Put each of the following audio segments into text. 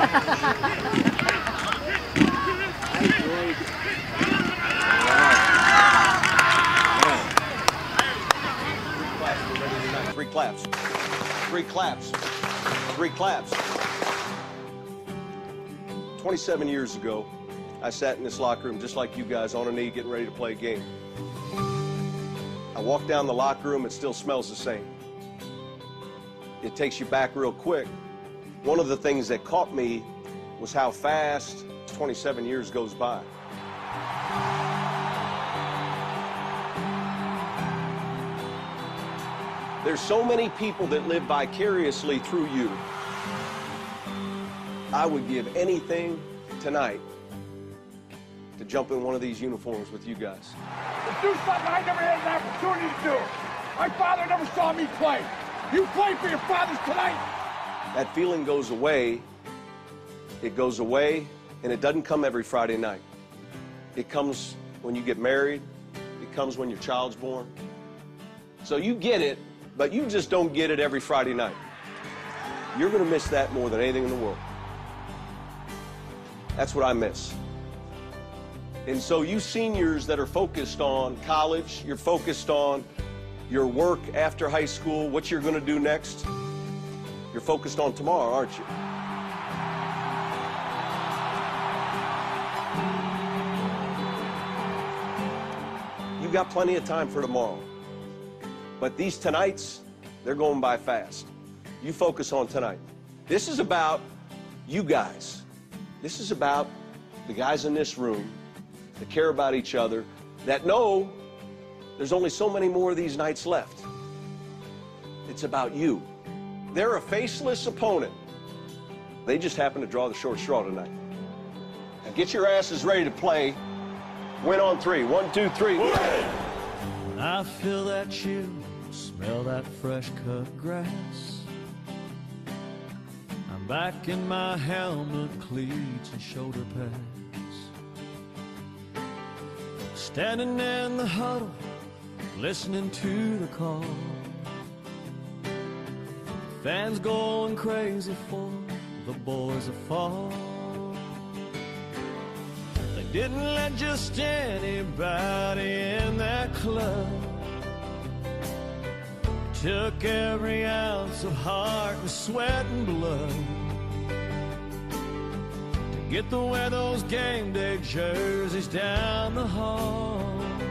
Three claps. Three claps. Three claps. 27 years ago, I sat in this locker room just like you guys, on a knee, getting ready to play a game. I walked down the locker room, it still smells the same. It takes you back real quick. One of the things that caught me was how fast 27 years goes by. There's so many people that live vicariously through you. I would give anything tonight to jump in one of these uniforms with you guys. To do something I never had an opportunity to do. My father never saw me play. You play for your fathers tonight. That feeling goes away. It goes away, and it doesn't come every Friday night. It comes when you get married. It comes when your child's born. So you get it, but you just don't get it every Friday night. You're going to miss that more than anything in the world. That's what I miss. And so you seniors that are focused on college, you're focused on your work after high school, what you're going to do next, you're focused on tomorrow, aren't you? You got plenty of time for tomorrow. But these tonights, they're going by fast. You focus on tonight. This is about you guys. This is about the guys in this room that care about each other, that know there's only so many more of these nights left. It's about you. They're a faceless opponent. They just happen to draw the short straw tonight. Now get your asses ready to play. Win on three. 1, 2, 3. I feel that chill, smell that fresh cut grass. I'm back in my helmet, cleats and shoulder pads. Standing in the huddle, listening to the call. Fans going crazy for the boys that fall. They didn't let just anybody in that club. Took every ounce of heart and sweat and blood to get to wear those game day jerseys down the hall.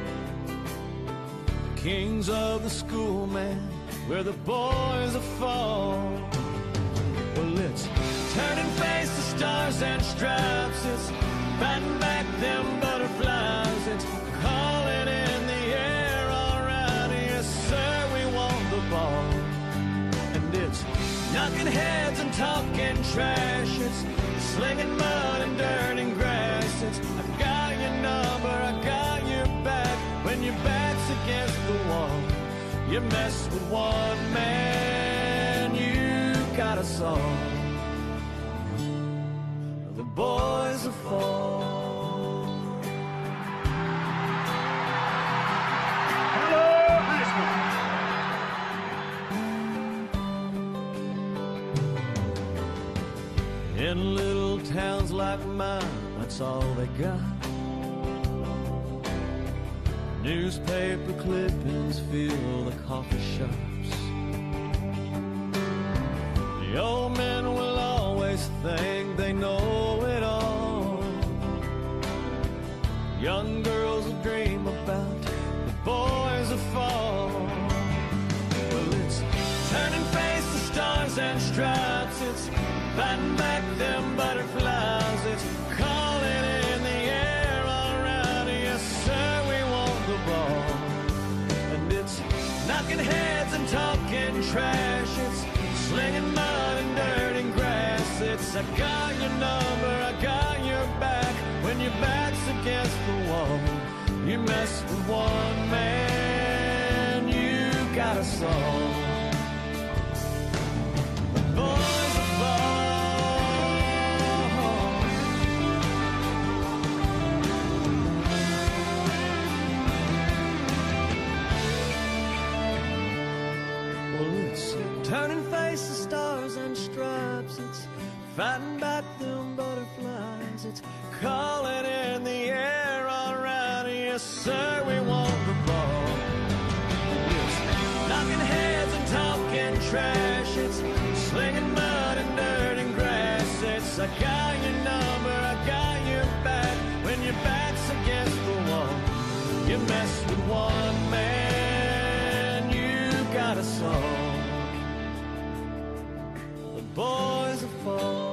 The kings of the school, man, where the boys are fall. Well, it's turning face to stars and stripes. It's batting back them butterflies. It's calling in the air, all right, yes sir, we want the ball. And it's knocking heads and talking trash. It's slinging mud and dirt and grass. It's I got your number, I got your back. When your back's against the wall, you mess with one man, you got a song. The boys are fall. Hello, high school. In little towns like mine, that's all they got. Newspaper clippings fill the coffee shops. The old men will always think they know it all. Young girls will dream about the boys of fall. Well, it's turning face to stars and stripes. It's fighting back them butterflies. It's calling in the air, all right, yes sir, we want the ball. And it's knocking heads and talking trash. It's slinging mud and dirt and grass. It's I got your number, I got your back. When your back's against the wall, you mess with one man, you got a song. The boys are ball. Well, it's turning faces, stars and stripes. It's fighting back them butterflies. It's calling in the air all around. Yes, sir, we want the ball. It's knocking heads and talking trash. It's slinging mud and dirt and grass. It's I got your number, I got your back. When your back's against the wall, you mess with one man, you got a song. The boys are fall.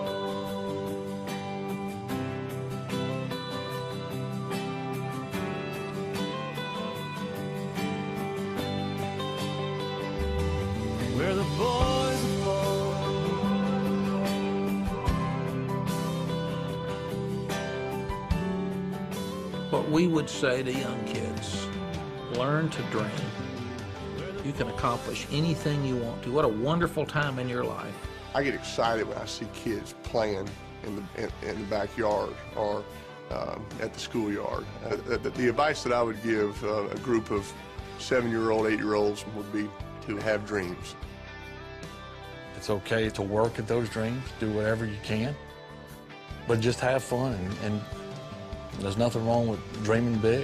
Where the boys are fall. What we would say to young kids, learn to dream. You can accomplish anything you want to. What a wonderful time in your life. I get excited when I see kids playing in the backyard or at the schoolyard. The advice that I would give a group of 7-year-old, 8-year-olds would be to have dreams. It's okay to work at those dreams, do whatever you can, but just have fun, and there's nothing wrong with dreaming big.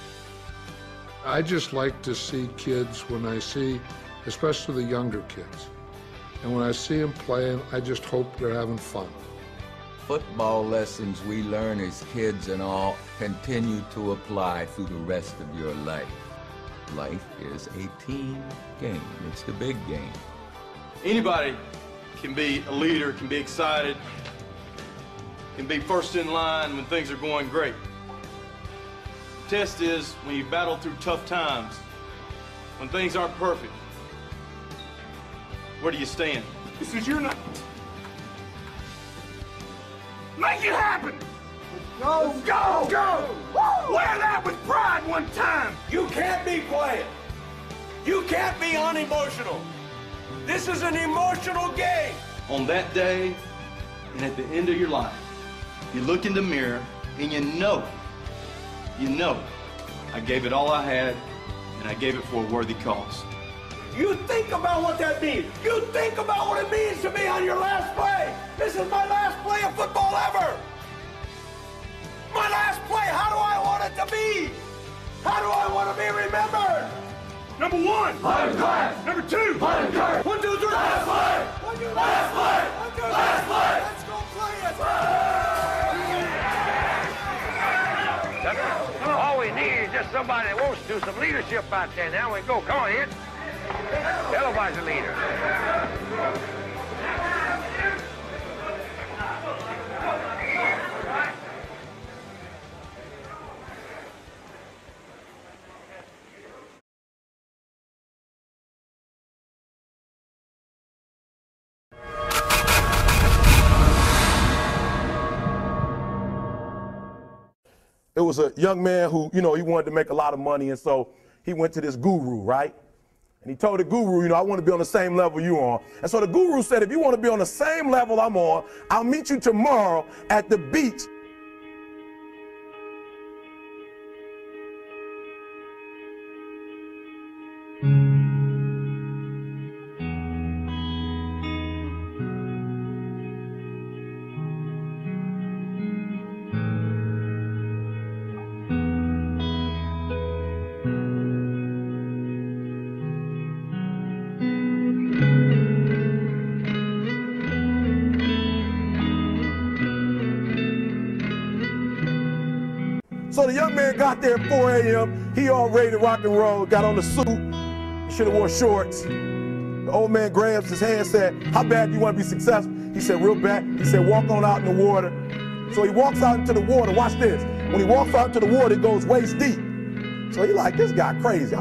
I just like to see kids when I see, especially the younger kids, and when I see them playing, I just hope they're having fun. Football lessons we learn as kids and all continue to apply through the rest of your life. Life is a team game. It's the big game. Anybody can be a leader, can be excited, can be first in line when things are going great. The test is when you battle through tough times, when things aren't perfect, where do you stand? This is your night. Make it happen! Go! Go! Go! Woo! Wear that with pride one time! You can't be quiet. You can't be unemotional. This is an emotional game. On that day and at the end of your life, you look in the mirror and you know, I gave it all I had and I gave it for a worthy cause. You think about what that means. You think about what it means to me on your last play. This is my last play of football ever. My last play. How do I want it to be? How do I want to be remembered? Number one, Hard class. number two, Hard class. 1, 2, 3, Last play. 1, 2, 3, Last play. 1, 2, 3. Last play. Let's go play it. All we need is just somebody that wants to do some leadership out there. Now we go. Come on, Ed. Televised the leader. It was a young man who, he wanted to make a lot of money, and so he went to this guru, right? And he told the guru, I want to be on the same level you are. And so the guru said, if you want to be on the same level I'm on, I'll meet you tomorrow at the beach. So the young man got there at 4 a.m. He all ready to rock and roll, got on the suit. He should have wore shorts. The old man grabs his hand and said, how bad do you want to be successful? He said, real bad. He said, walk on out in the water. So he walks out into the water. Watch this. When he walks out into the water, it goes waist deep. So he like, this guy crazy.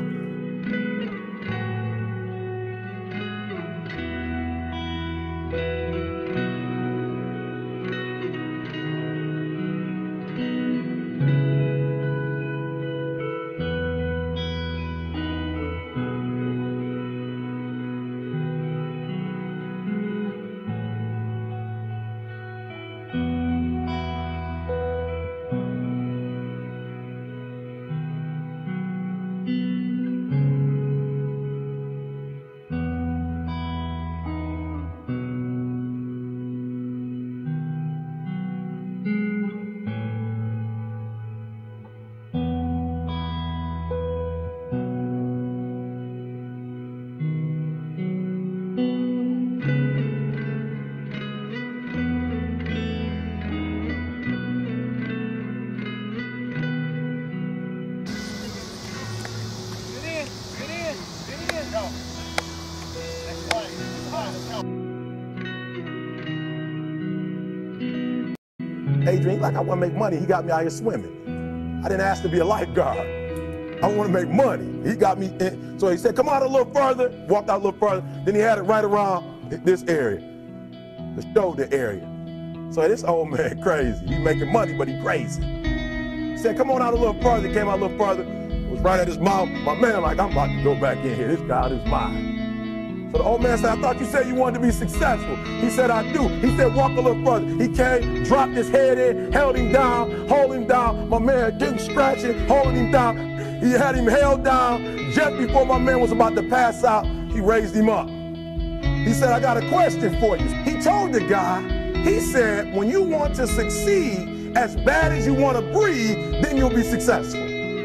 Adrian, like I want to make money. He got me out here swimming. I didn't ask to be a lifeguard. I want to make money. He got me in. So he said, come out a little further, walked out a little further. Then he had it right around this area, the shoulder area. So this old man crazy. He making money, but he crazy. He said, come on out a little further. He came out a little further. It was right at his mouth. My man like, I'm about to go back in here. This guy is mine. So the old man said, I thought you said you wanted to be successful. He said, I do. He said, walk a little further. He came, dropped his head in, held him down, hold him down. My man getting scratching, holding him down. He had him held down. Just before my man was about to pass out, he raised him up. He said, I got a question for you. He told the guy, he said, when you want to succeed as bad as you want to breathe, then you'll be successful.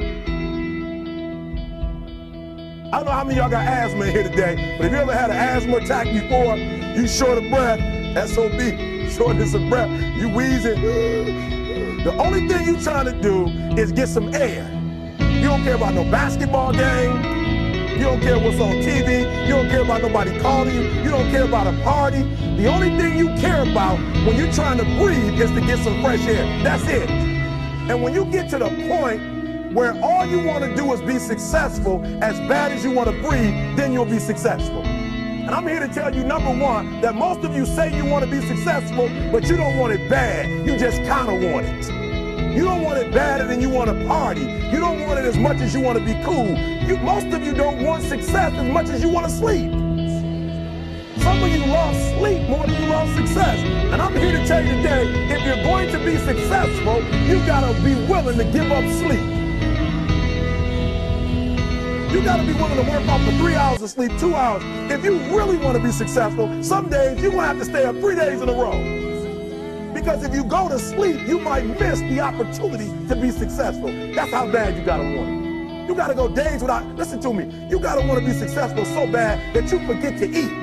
I don't know how many of y'all got asthma in here today, but if you ever had an asthma attack before, you short of breath, SOB, shortness of breath, you wheezing. The only thing you trying to do is get some air. You don't care about no basketball game. You don't care what's on TV. You don't care about nobody calling you. You don't care about a party. The only thing you care about when you're trying to breathe is to get some fresh air. That's it. And when you get to the point where all you want to do is be successful as bad as you want to breathe, then you'll be successful. And I'm here to tell you, number one, that most of you say you want to be successful, but you don't want it bad. You just kind of want it. You don't want it badder than you want to party. You don't want it as much as you want to be cool. Most of you don't want success as much as you want to sleep. Some of you love sleep more than you love success. And I'm here to tell you today, if you're going to be successful, you got to be willing to give up sleep. You got to be willing to work off for 3 hours of sleep, 2 hours. If you really want to be successful, some days you're going to have to stay up 3 days in a row. Because if you go to sleep, you might miss the opportunity to be successful. That's how bad you got to want it. You got to go days without, listen to me, you got to want to be successful so bad that you forget to eat.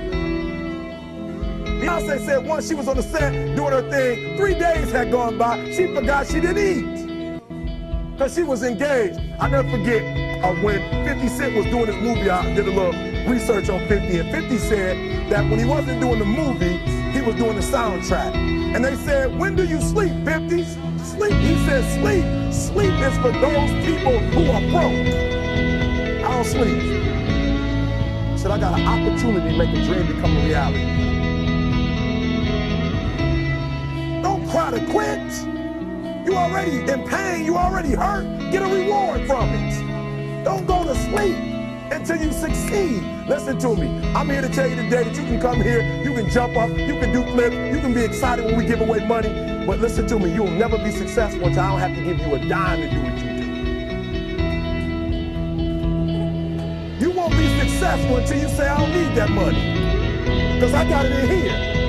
Beyonce said once she was on the set doing her thing, 3 days had gone by, she forgot she didn't eat. Because she was engaged. I never forget when 50 Cent was doing his movie, I did a little research on 50, and 50 said that when he wasn't doing the movie, he was doing the soundtrack. And they said, when do you sleep, 50? Sleep. He said, sleep. Sleep is for those people who are broke. I don't sleep. He said, I got an opportunity to make a dream become a reality. Don't cry to quit. You already in pain, you already hurt. Get a reward from it. Don't go to sleep until you succeed. Listen to me. I'm here to tell you today that you can come here, you can jump up, you can do flips, you can be excited when we give away money. But listen to me, you'll never be successful until I don't have to give you a dime to do what you do. You won't be successful until you say, I don't need that money. Because I got it in here.